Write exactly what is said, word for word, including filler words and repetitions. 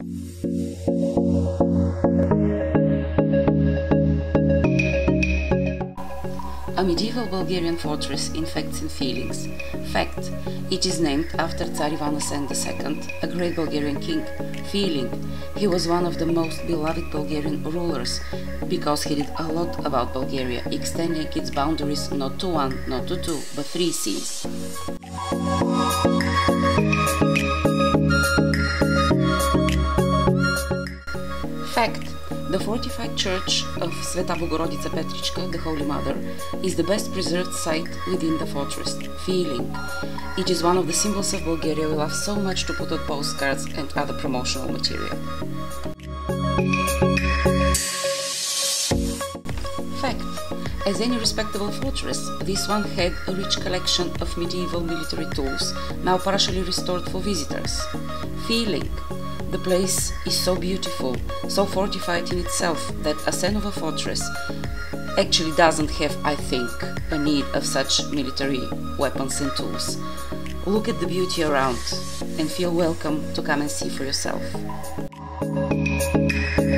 A medieval Bulgarian fortress in Facts and Feelings. Fact: it is named after Tsar Ivan Asen the Second, a great Bulgarian king. Feeling: he was one of the most beloved Bulgarian rulers because he did a lot about Bulgaria, extending its boundaries not to one, not to two, but three seas. Fact: the fortified church of Sveta Bogorodica Petrichka, the Holy Mother, is the best preserved site within the fortress. Feeling: it is one of the symbols of Bulgaria we love so much to put on postcards and other promotional material. Fact: as any respectable fortress, this one had a rich collection of medieval military tools, now partially restored for visitors. Feeling: the place is so beautiful, so fortified in itself, that a son of a fortress actually doesn't have, I think, a need of such military weapons and tools. Look at the beauty around and feel welcome to come and see for yourself.